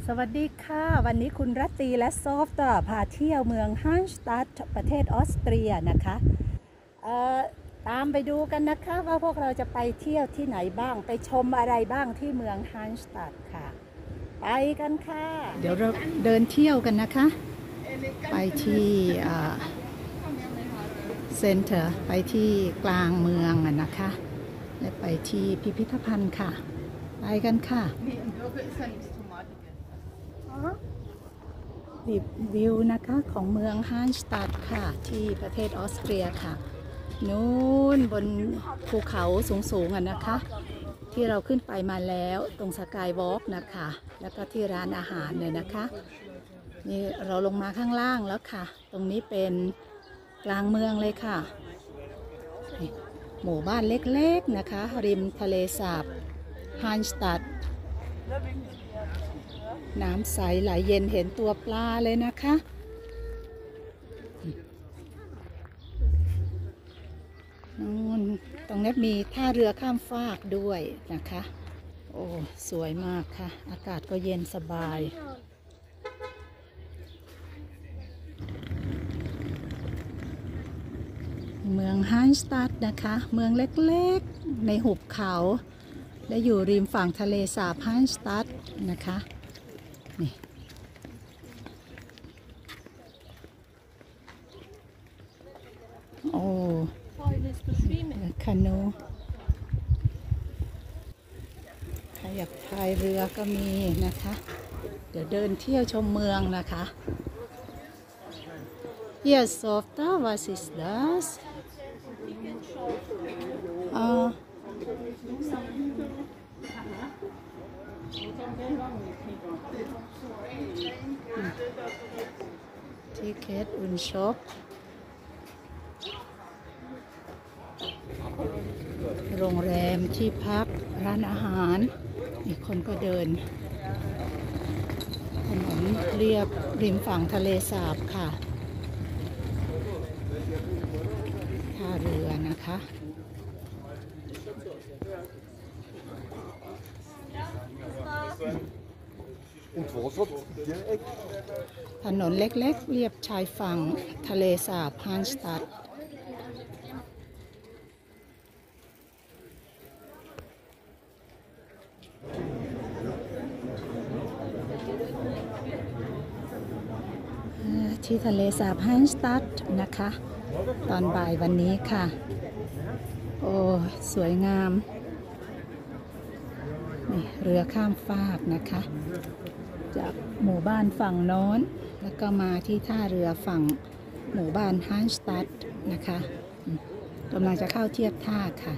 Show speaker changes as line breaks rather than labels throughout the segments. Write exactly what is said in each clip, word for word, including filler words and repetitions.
สวัสดีค่ะวันนี้คุณรัตตีและซอฟต์พาเที่ยวเมืองฮันสตัดประเทศออสเตรียนะคะตามไปดูกันนะคะว่าพวกเราจะไปเที่ยวที่ไหนบ้างไปชมอะไรบ้างที่เมืองฮันสตัดค่ะไปกันค่ะเดี๋ยวเราเดินเที่ยวกันนะคะไปที่เซ็นเตอร์ไปที่กลางเมืองนะคะและไปที่พิพิธภัณฑ์ค่ะไปกันค่ะวิวนะคะของเมืองฮันสตัดค่ะที่ประเทศออสเตรียค่ะนู้นบนภูเขาสูงๆอ่ะนะคะที่เราขึ้นไปมาแล้วตรงสกายวอล์กนะคะแล้วก็ที่ร้านอาหารเลยนะคะนี่เราลงมาข้างล่างแล้วค่ะตรงนี้เป็นกลางเมืองเลยค่ะหมู่บ้านเล็กๆนะคะริมทะเลสาบฮันสตัดน้ำใสไหลเย็นเห็นตัวปลาเลยนะคะนู่นตรงนี้มีท่าเรือข้ามฟากด้วยนะคะโอ้สวยมากค่ะอากาศก็เย็นสบายเมืองฮันสตัดนะคะเมืองเล็กๆในหุบเขาและอยู่ริมฝั่งทะเลสาบฮันสตัดนะคะนี่โอ้คานูใครอยากพายเรือก็มีนะคะเดี๋ยวเดินเที่ยวชมเมืองนะคะ Yes, Softa, was ist das? Ah. Ticket und Shop โรงแรมที่พักร้านอาหารอีกคนก็เดินถนนเรียบริมฝั่งทะเลสาบค่ะท่าเรือนะคะถนนเล็กๆเรียบชายฝั่งทะเลสาบฮันสตัดที่ทะเลสาบฮันสตัดนะคะตอนบ่ายวันนี้ค่ะโอ้สวยงามนี่เรือข้ามฟากนะคะจากหมู่บ้านฝั่งโน้นแล้วก็มาที่ท่าเรือฝั่งหมู่บ้านฮันสตัดนะคะกำลังจะเข้าเทียบท่าค่ะ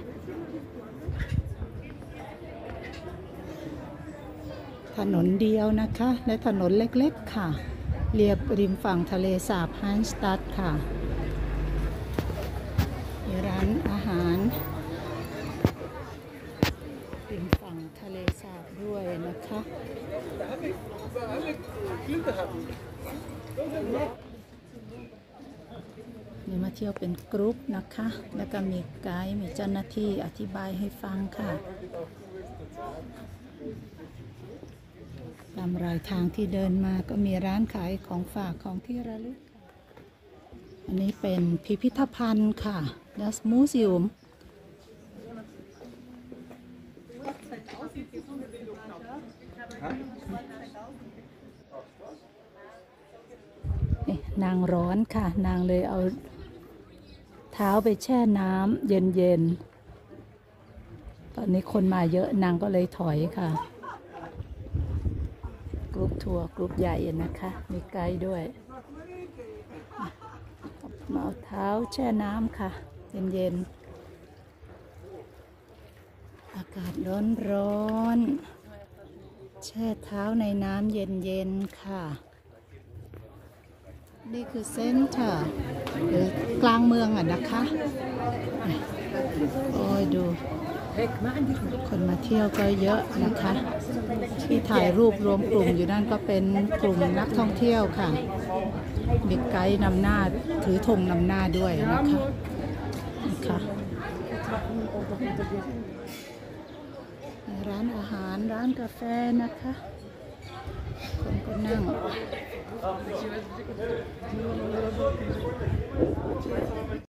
ถนนเดียวนะคะและถนนเล็กๆค่ะเรียบริมฝั่งทะเลสาบฮันสตัดค่ะมีร้านอาหารริมฝั่งทะเลสาบด้วยนะคะนี่มาเที่ยวเป็นกรุ๊ปนะคะแล้วก็มีไกด์มีเจ้าหน้าที่อธิบายให้ฟังค่ะตามรายทางที่เดินมาก็มีร้านขายของฝากของที่ระลึกอันนี้เป็นพิพิธภัณฑ์ค่ะ Das Museum นางร้อนค่ะนางเลยเอาเท้าไปแช่น้ำเย็นๆตอนนี้คนมาเยอะนางก็เลยถอยค่ะกรุ๊ปทัวร์กรุ๊ปใหญ่นะคะมีไกด์ด้วยมาเอาเท้าแช่น้ำค่ะเย็นๆอากาศร้อนๆแช่เท้าในน้ำเย็นๆค่ะนี่คือเซ็นเตอร์หรือกลางเมืองอ่ะนะคะโอ้ยดูคนมาเที่ยวก็เยอะนะคะที่ถ่ายรูปรวมกลุ่มอยู่นั่นก็เป็นกลุ่มนักท่องเที่ยวค่ะมีไกด์นำหน้าถือธงนำหน้าด้วยนะคะนะคะร้านอาหารร้านกาแฟนะคะคนนั่ง